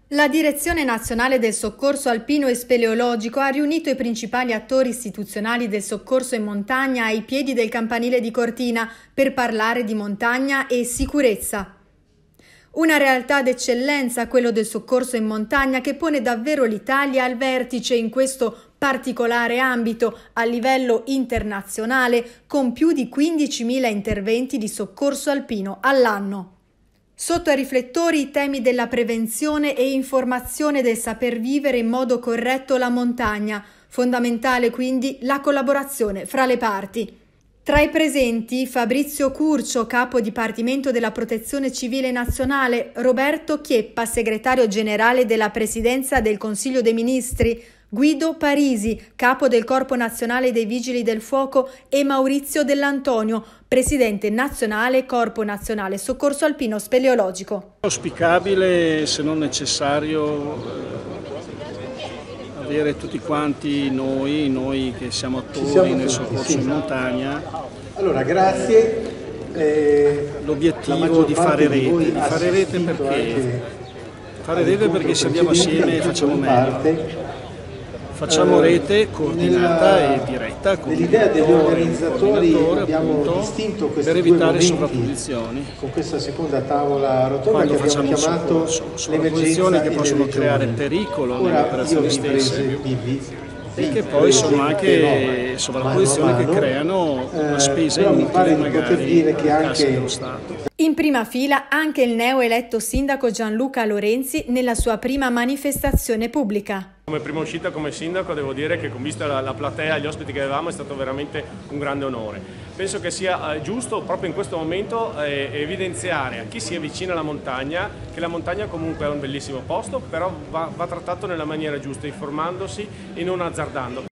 La Direzione Nazionale del Soccorso Alpino e Speleologico ha riunito i principali attori istituzionali del soccorso in montagna ai piedi del campanile di Cortina per parlare di montagna e sicurezza. Una realtà d'eccellenza, quello del soccorso in montagna, che pone davvero l'Italia al vertice in questo particolare ambito a livello internazionale, con più di 15.000 interventi di soccorso alpino all'anno. Sotto ai riflettori i temi della prevenzione e informazione del saper vivere in modo corretto la montagna, fondamentale quindi la collaborazione fra le parti. Tra i presenti Fabrizio Curcio, capo dipartimento della Protezione Civile Nazionale, Roberto Chieppa, segretario generale della Presidenza del Consiglio dei Ministri, Guido Parisi, capo del Corpo Nazionale dei Vigili del Fuoco e Maurizio Dell'Antonio, presidente nazionale Corpo Nazionale Soccorso Alpino Speleologico. È auspicabile, se non necessario, avere tutti quanti noi che siamo attori nel soccorso in montagna, allora, grazie. L'obiettivo di fare rete. Di fare rete perché? Fare rete perché se andiamo assieme facciamo meglio. Facciamo rete coordinata e diretta con l'idea degli organizzatori abbiamo appunto, distinto questi per evitare due sovrapposizioni. Con questa seconda tavola rotonda quando che abbiamo facciamo chiamato sovrapposizioni che possono creare pericolo nelle operazioni stesse e che poi sono anche sovrapposizioni che creano una spesa inutile magari in cassa dello Stato. In prima fila anche il neoeletto sindaco Gianluca Lorenzi nella sua prima manifestazione pubblica. Come prima uscita come sindaco devo dire che, vista la platea e gli ospiti che avevamo, è stato veramente un grande onore. Penso che sia giusto proprio in questo momento evidenziare a chi si avvicina alla montagna che la montagna comunque è un bellissimo posto, però va trattato nella maniera giusta, informandosi e non azzardando.